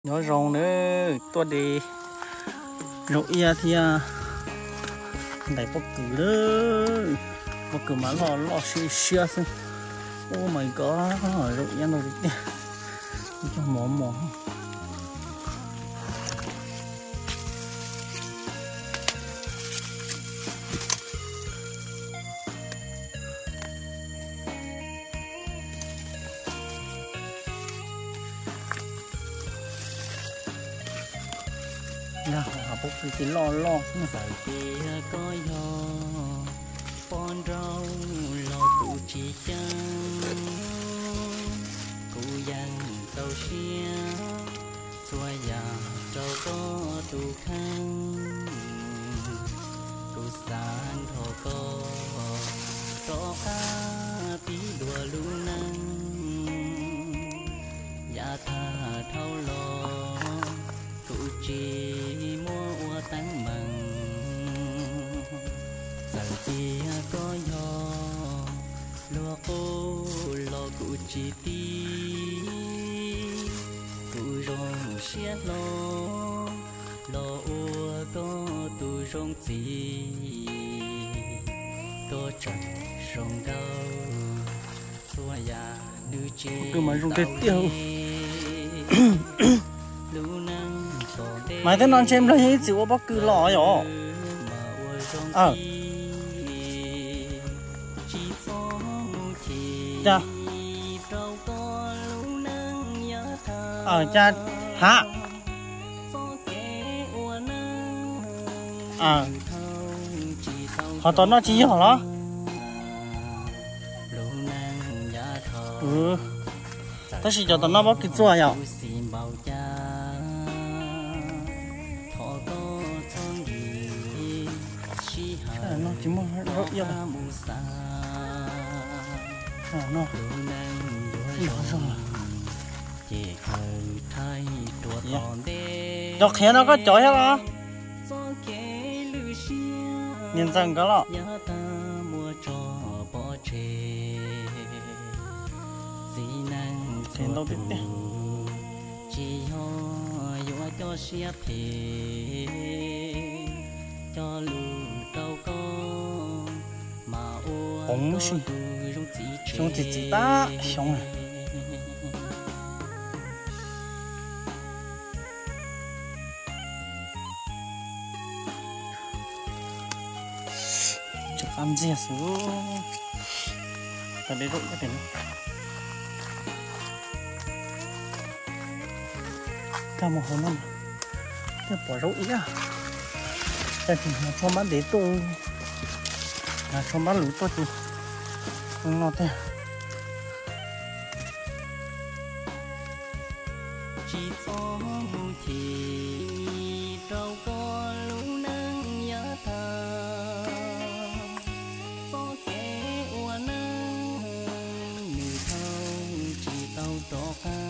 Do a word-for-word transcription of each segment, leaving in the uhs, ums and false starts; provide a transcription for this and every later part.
Nhớ rồng nữa tôi đi rộng ia thì à đẩy bóc cử đó bóc cử mà lo lo xia xia xem oh my god rộng ia nó đi cho mỏ mỏ nha họ bốc thì lo lo phải kia có gió con rau lo cụ chỉ chân cụ dặn tàu xia xua già trâu có tu khăn cụ san thọ có có cá tí đùa lu năng ya tha thâu lo cụ chỉ tán mừng rằng kia có gió lúa cô lo cụ chỉ ti cụ rong xiết lo lo ua có tu rong gì có chẳng rong đâu xua già nữ chỉ cứ mà rong cái tiêu mày thấy non xem là hết chịu bóc cứ lọ rồi ờ cha ờ cha hả ờ họ tao nó chỉ họ đó ừ tao chỉ cho tao nó bóc cái chua rồi nó chỉ muốn rất yêu à nó đọc kia nó có chói hết đó nhìn rằng có lọ trên đâu biết đi cho lù đâu có mà ô không xí xong thì chỉ ta xong rồi chụp ăn gì xuống ta để rụng cái tiền ta một hôm năm ta bỏ rụng ý à ta chỉ là cho bán để tôi là cho bán lũ tôi thì không nó thế chỉ có thì đâu có lũ nắng nhớ thơ có kẻ ua nắng như thâu chỉ tàu to ca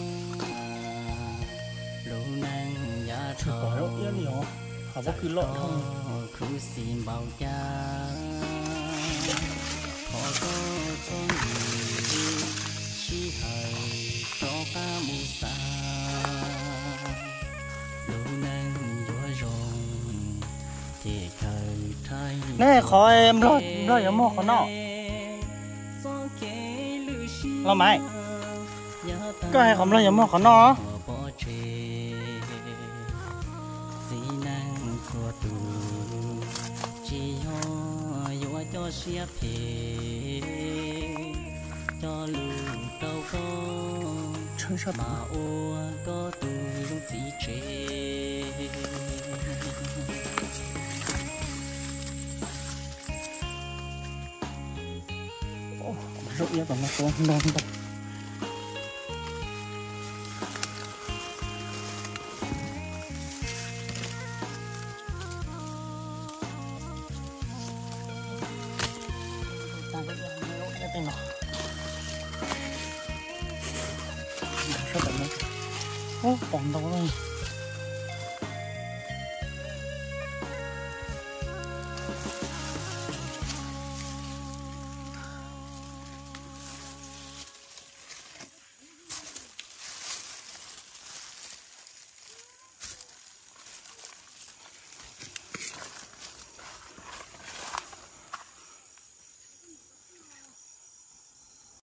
lũ nắng nhớ thơ bỏ rụng yên nhiều họ có cứ lộn không cứ xin bao cha họ có con gì chỉ hay cho ta mù sa lũ nắng gió rồng thì thời thay nè khó em lo lo giống một con nọ lo mày có hay không lo giống một con nọ cho xia phê cho lù đâu có mà ô có tu giống chỉ chế rụng yên còn nó không non đâu rất là ô còn đâu rồi